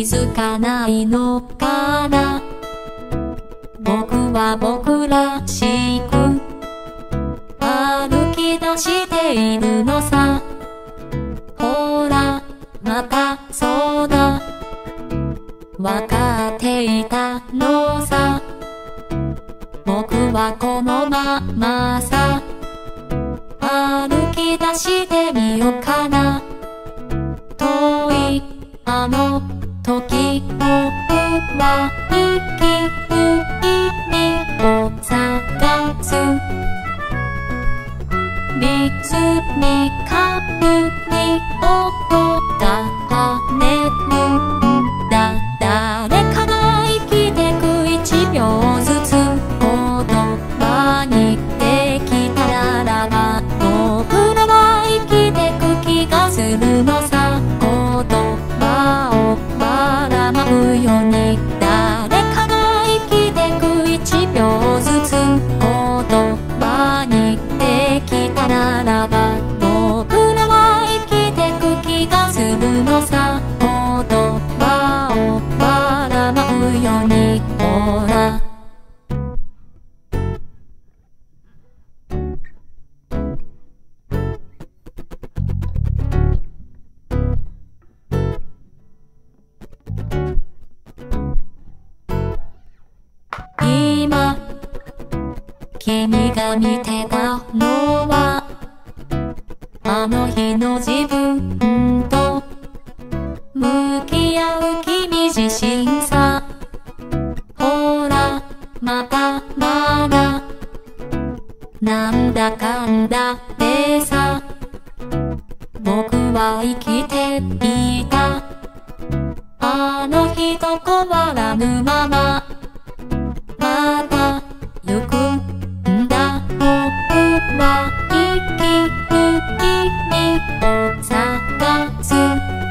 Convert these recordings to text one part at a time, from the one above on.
づかないのかな。僕は僕らしく歩き出しているのさ。ほらまたそうだ、わかっていたのさ。僕はこのままさ、歩き出してみようかな。遠いあの時僕は生きる意味を探す。リズミカルに音が跳ねるんだ。誰かが生きてく1秒ずつ言葉にできたならば、僕らは生きてく気がするのさ。言葉をばらまくように、誰かが生きてく1秒ずつ言葉にできたならば、僕らは生きてく気がするのさ。言葉をばらまくように、ほら今君が見てたのはあの日の自分と向き合う君自身さ。ほらまだまだなんだかんだでさ、僕は生きていた。あの日と変わらぬまままた行くんだ。僕は生きる意味を探す。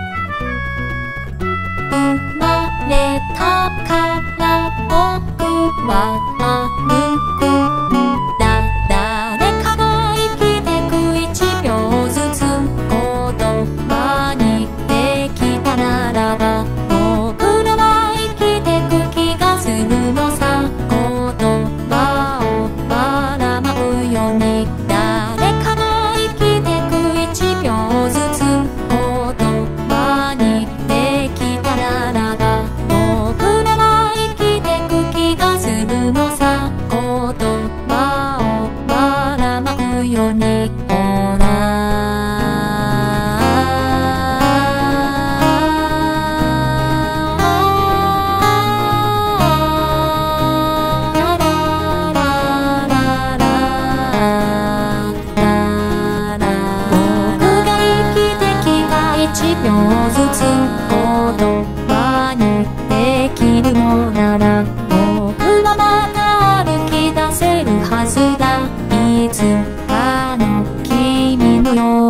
生まれたから僕は歩くんだ。誰かが生きてく1秒ずつ言葉にできたならば、僕らは生きてく気がするのさ。言葉をばらまくように、誰かが生きてく1秒ずつ言葉にできたならば、僕らは生きてく気がするのさ。言葉をばらまくように、ほら1秒ずつ言葉にできるのなら、僕はまた歩き出せるはずだ。いつかの君のよう